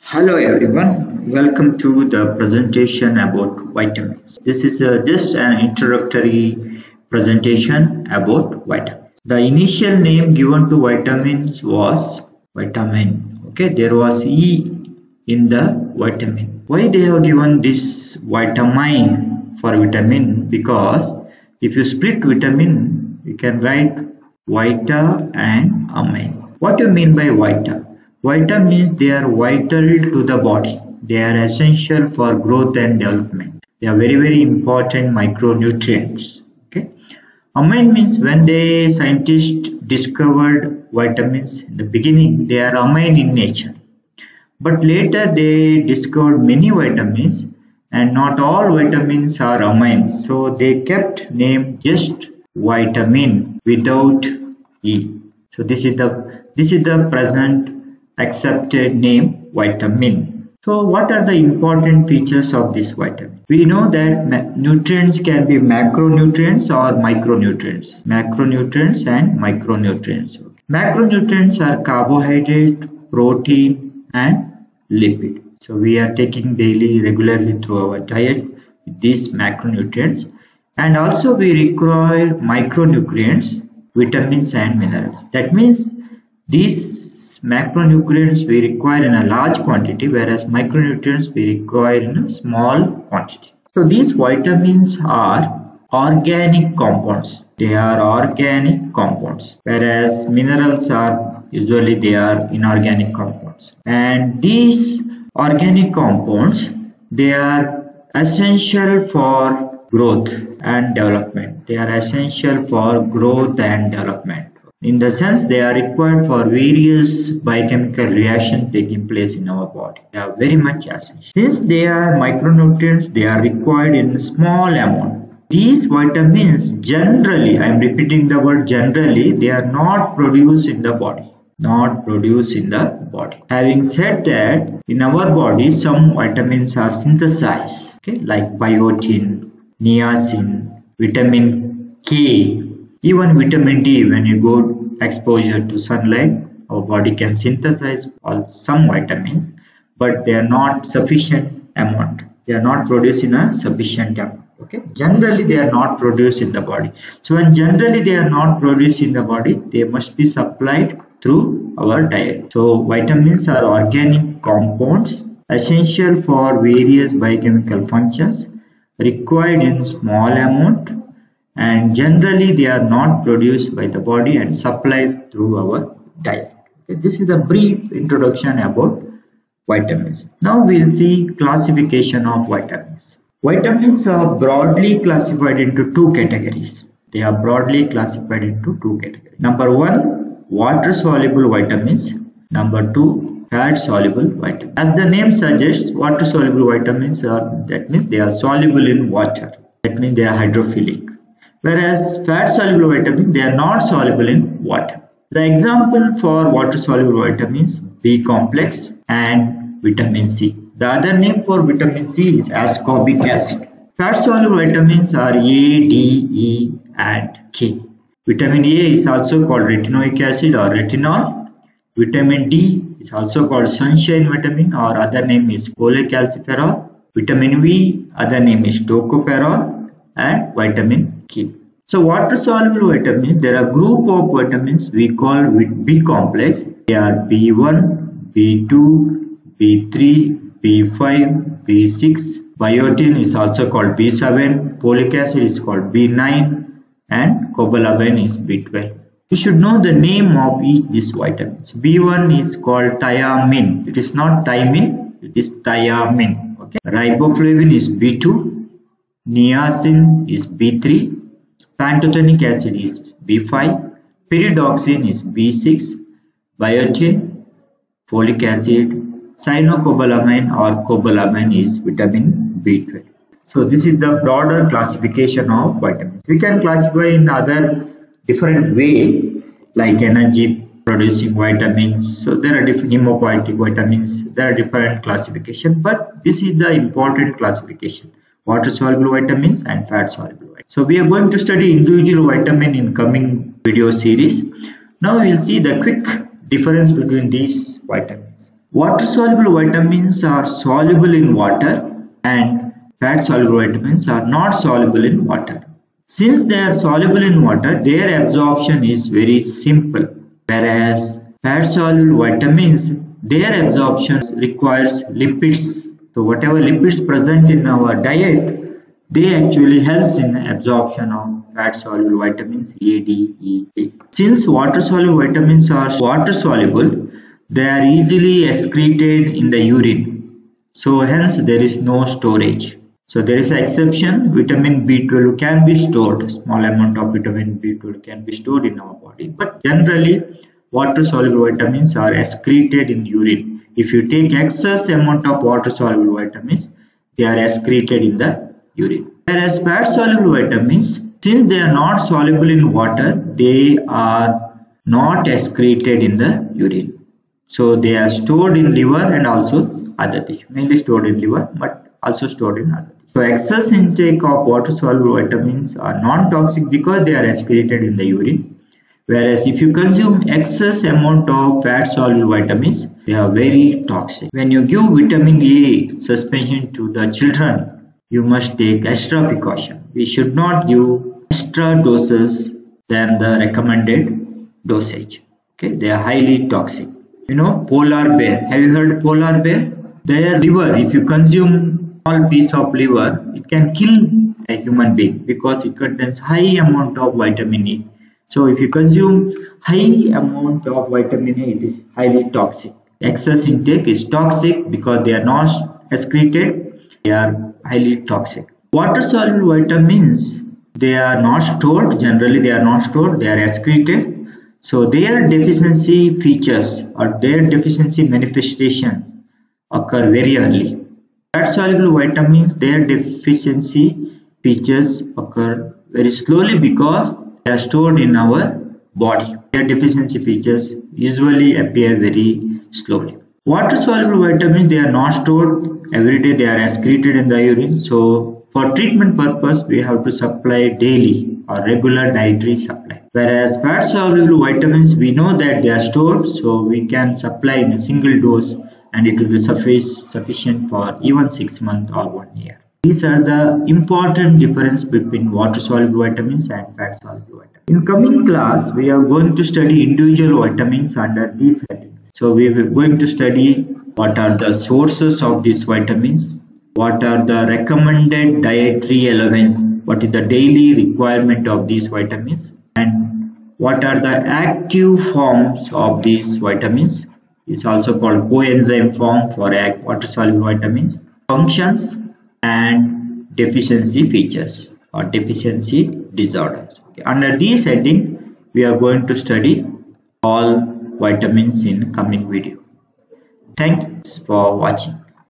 Hello everyone, welcome to the presentation about vitamins. This is just an introductory presentation about vitamins. The initial name given to vitamins was vitamin. Okay, there was E in the vitamin. Why they have given this vitamin for vitamin? Because if you split vitamin, you can write Vita and amine. What do you mean by Vita? Vita means they are vital to the body. They are essential for growth and development. They are very important micronutrients. Okay. Amine means when the scientists discovered vitamins in the beginning, they are amine in nature. But later they discovered many vitamins and not all vitamins are amines. So they kept name just vitamin without E. So this is the present accepted name vitamin. So what are the important features of this vitamin? We know that nutrients can be macronutrients or micronutrients. Macronutrients and micronutrients. Macronutrients are carbohydrate, protein and lipid. So we are taking daily regularly through our diet these macronutrients, and also we require micronutrients, vitamins and minerals. That means these macronutrients we require in a large quantity, whereas micronutrients we require in a small quantity. So these vitamins are organic compounds. They are organic compounds, whereas minerals are usually they are inorganic compounds. And these organic compounds, they are essential for growth and development. They are essential for growth and development. In the sense they are required for various biochemical reactions taking place in our body. They are very much essential. Since they are micronutrients, they are required in small amount. These vitamins generally, I am repeating the word generally, they are not produced in the body. Not produced in the body. Having said that, in our body some vitamins are synthesized, okay, like biotin, niacin, vitamin K, even vitamin D. When you go exposure to sunlight, our body can synthesize some vitamins, but they are not sufficient amount. They are not produced in a sufficient amount. Okay, generally they are not produced in the body. So when generally they are not produced in the body, they must be supplied through our diet. So vitamins are organic compounds essential for various biochemical functions, required in small amount, and generally they are not produced by the body and supplied through our diet. Okay, this is a brief introduction about vitamins. Now we will see classification of vitamins. Vitamins are broadly classified into two categories. They are broadly classified into two categories. Number one, water-soluble vitamins. Number two, fat-soluble vitamins. As the name suggests, water-soluble vitamins that means they are soluble in water. That means they are hydrophilic. Whereas fat-soluble vitamins, they are not soluble in water. The example for water-soluble vitamins, B complex and vitamin C. The other name for vitamin C is ascorbic acid. Fat-soluble vitamins are A, D, E and K. Vitamin A is also called retinoic acid or retinol. Vitamin D is also called sunshine vitamin, or other name is cholecalciferol. Vitamin V, other name is tocopherol, and vitamin K. So water-soluble vitamins, there are group of vitamins we call with B complex. They are B1, B2, B3, B5, B6. Biotin is also called B7. Folic acid is called B9 and Cobalamine is B12. You should know the name of each these vitamins. B1 is called Thiamine. It is not Thiamine, it is Thiamine. Okay. Riboflavin is B2. Niacin is B3. Pantothenic acid is B5, Pyridoxine is B6, Biotin, folic acid, cyanocobalamin or cobalamine is vitamin B12. So this is the broader classification of vitamins. We can classify in other different way, like energy producing vitamins. So there are different hemopoietic vitamins. There are different classification, but this is the important classification. Water-soluble vitamins and fat-soluble vitamins. So we are going to study individual vitamin in coming video series. Now we will see the quick difference between these vitamins. Water-soluble vitamins are soluble in water and fat-soluble vitamins are not soluble in water. Since they are soluble in water, their absorption is very simple, whereas fat-soluble vitamins, their absorption requires lipids. So whatever lipids present in our diet, they actually helps in absorption of fat-soluble vitamins A, D, E, K. Since water-soluble vitamins are water-soluble, they are easily excreted in the urine. So hence there is no storage. So there is an exception, vitamin B12 can be stored, small amount of vitamin B12 can be stored in our body. But generally, water-soluble vitamins are excreted in urine. If you take excess amount of water-soluble vitamins, they are excreted in the urine. Whereas fat-soluble vitamins, since they are not soluble in water, they are not excreted in the urine. So they are stored in liver and also other tissue, mainly stored in liver but also stored in other tissue. So excess intake of water-soluble vitamins are non-toxic because they are excreted in the urine. Whereas if you consume excess amount of fat-soluble vitamins, they are very toxic. When you give vitamin A suspension to the children, you must take extra precaution. We should not give extra doses than the recommended dosage. Okay, they are highly toxic. You know, polar bear. Have you heard polar bear? Their liver, if you consume small piece of liver, it can kill a human being because it contains high amount of vitamin A. So if you consume high amount of vitamin A, it is highly toxic. Excess intake is toxic because they are not excreted. They are highly toxic. Water-soluble vitamins, they are not stored. Generally, they are not stored. They are excreted. So their deficiency features or their deficiency manifestations occur very early. Fat-soluble vitamins, their deficiency features occur very slowly because they are stored in our body. Their deficiency features usually appear very slowly. Water-soluble vitamins, they are not stored every day. They are excreted in the urine. So for treatment purpose, we have to supply daily or regular dietary supply. Whereas fat-soluble vitamins, we know that they are stored, so we can supply in a single dose and it will be sufficient for even 6 months or 1 year. These are the important difference between water-soluble vitamins and fat-soluble vitamins. In coming class, we are going to study individual vitamins under these headings. So we are going to study what are the sources of these vitamins, what are the recommended dietary allowance, what is the daily requirement of these vitamins, and what are the active forms of these vitamins. It's also called coenzyme form for water-soluble vitamins, functions and deficiency features or deficiency disorders. Okay. Under these heading, we are going to study all vitamins in coming video. Thanks for watching.